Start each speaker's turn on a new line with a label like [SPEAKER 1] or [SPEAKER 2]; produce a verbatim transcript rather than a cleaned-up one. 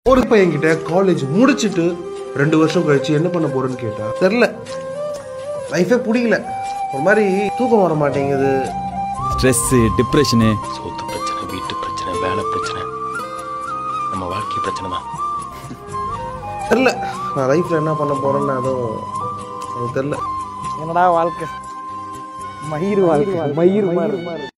[SPEAKER 1] ஒரு பையன் கிட்ட காலேஜ் முடிச்சுட்டு ரெண்டு வருஷம் கழிச்சு என்ன பண்ண போறேன்னு கேட்டா தெரியல, லைஃபே பிடிக்கல, ஒரு மாதிரி தூக்கம் வர மாட்டேங்குது,
[SPEAKER 2] ஸ்ட்ரெஸ், டிப்ரெஷனு,
[SPEAKER 3] சொத்து பிரச்சனை, வீட்டு பிரச்சனை, வேலை பிரச்சனை, நம்ம வாழ்க்கை பிரச்சனை தான்.
[SPEAKER 1] தெரியல நான் லைஃப்ல என்ன பண்ண போறேன்னு அதுவும் எனக்கு தெரியல.
[SPEAKER 4] என்னடா வாழ்க்கை, மயிர் வாழ்க்கை, மயிர் மாதிரி.